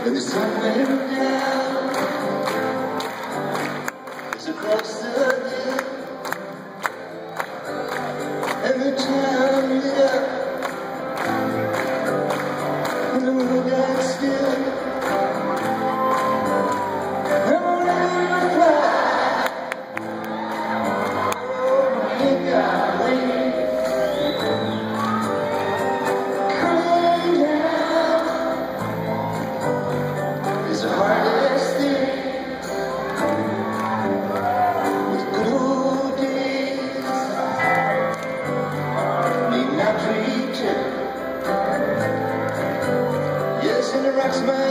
When the sun went down, it's across the hill, and the town lit up, and the moon got still. I'm gonna fly over the highway, coming down is the hardest thing. With blue days need not return. Yes, and it rocks my